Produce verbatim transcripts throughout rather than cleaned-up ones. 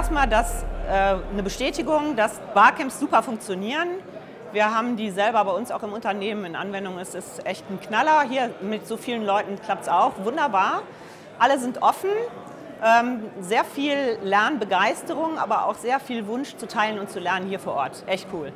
erstmal das, äh, eine Bestätigung, dass Barcamps super funktionieren. Wir haben die selber bei uns auch im Unternehmen in Anwendung. Es ist echt ein Knaller. Hier mit so vielen Leuten klappt es auch wunderbar. Alle sind offen. Ähm, sehr viel Lernbegeisterung, aber auch sehr viel Wunsch zu teilen und zu lernen hier vor Ort. Echt cool.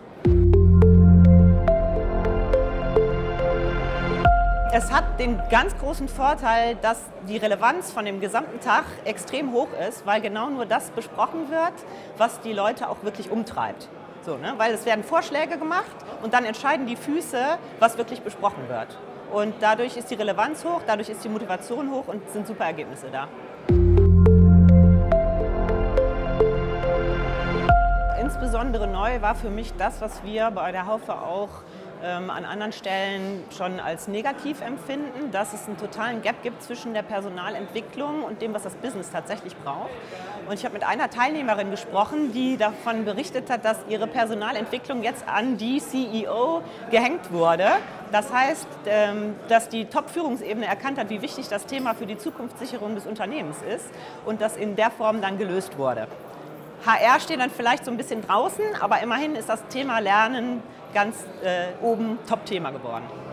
Es hat den ganz großen Vorteil, dass die Relevanz von dem gesamten Tag extrem hoch ist, weil genau nur das besprochen wird, was die Leute auch wirklich umtreibt. So, ne? Weil es werden Vorschläge gemacht und dann entscheiden die Füße, was wirklich besprochen wird. Und dadurch ist die Relevanz hoch, dadurch ist die Motivation hoch und sind super Ergebnisse da. Insbesondere neu war für mich das, was wir bei der Haufe auch ähm, an anderen Stellen schon als negativ empfinden, dass es einen totalen Gap gibt zwischen der Personalentwicklung und dem, was das Business tatsächlich braucht. Und ich habe mit einer Teilnehmerin gesprochen, die davon berichtet hat, dass ihre Personalentwicklung jetzt an die C E O gehängt wurde. Das heißt, ähm, dass die Top-Führungsebene erkannt hat, wie wichtig das Thema für die Zukunftssicherung des Unternehmens ist und das in der Form dann gelöst wurde. H R steht dann vielleicht so ein bisschen draußen, aber immerhin ist das Thema Lernen ganz äh, oben Top-Thema geworden.